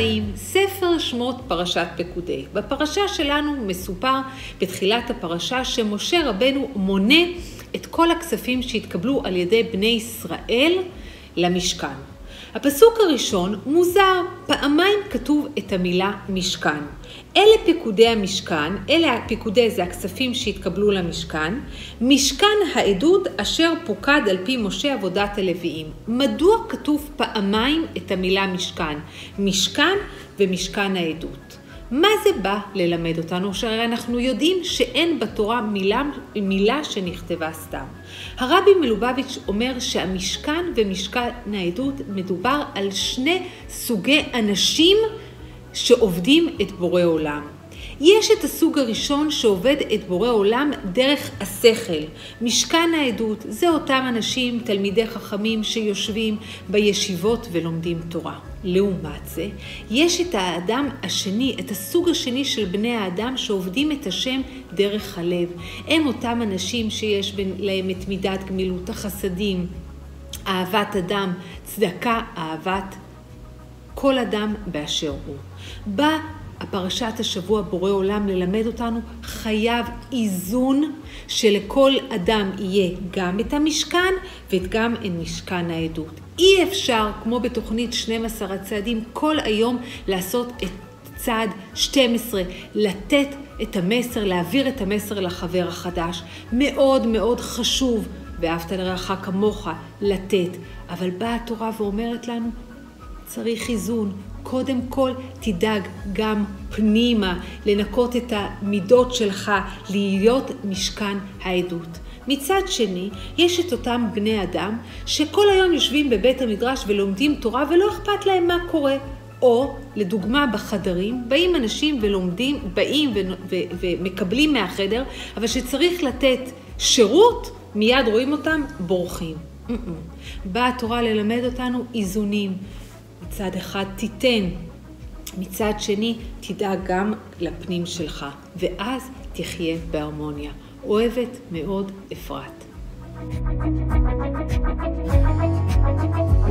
החיים, ספר שמות פרשת פקודי. בפרשה שלנו מסופר בתחילת הפרשה שמשה רבנו מונה את כל הכספים שהתקבלו על ידי בני ישראל למשכן. הפסוק הראשון מוזר, פעמיים כתוב את המילה משכן. אלה פקודי המשכן, הפקודי זה הכספים שהתקבלו למשכן, משכן העדות אשר פוקד על פי משה עבודת הלוויים. מדוע כתוב פעמיים את המילה משכן? משכן ומשכן העדות. מה זה בא ללמד אותנו? שהרי אנחנו יודעים שאין בתורה מילה שנכתבה סתם. הרבי מלובביץ' אומר שהמשכן ומשכן העדות מדובר על שני סוגי אנשים שעובדים את בורא עולם. יש את הסוג הראשון שעובד את בורא עולם דרך השכל. משכן העדות זה אותם אנשים, תלמידי חכמים שיושבים בישיבות ולומדים תורה. לעומת זה, יש את האדם השני, את הסוג השני של בני האדם שעובדים את השם דרך הלב. הם אותם אנשים שיש להם את מידת גמילות החסדים, אהבת אדם, צדקה, אהבת כל אדם באשר הוא. הפרשת השבוע בורא עולם ללמד אותנו חייב איזון שלכל אדם יהיה גם את המשכן וגם את משכן העדות. אי אפשר, כמו בתוכנית 12 הצעדים, כל היום לעשות את צעד 12, לתת את המסר, להעביר את המסר לחבר החדש. מאוד מאוד חשוב, ואהבת לרעך כמוך, לתת. אבל באה התורה ואומרת לנו, צריך איזון. קודם כל תדאג גם פנימה, לנקות את המידות שלך, להיות משכן העדות. מצד שני, יש את אותם בני אדם שכל היום יושבים בבית המדרש ולומדים תורה ולא אכפת להם מה קורה. או, לדוגמה, בחדרים, באים אנשים ולומדים, באים ומקבלים מהחדר, אבל שצריך לתת שירות, מיד רואים אותם בורחים. באה התורה ללמד אותנו איזונים. מצד אחד תיתן, מצד שני תדאג גם לפנים שלך, ואז תחיה בהרמוניה. אוהבת מאוד אפרת.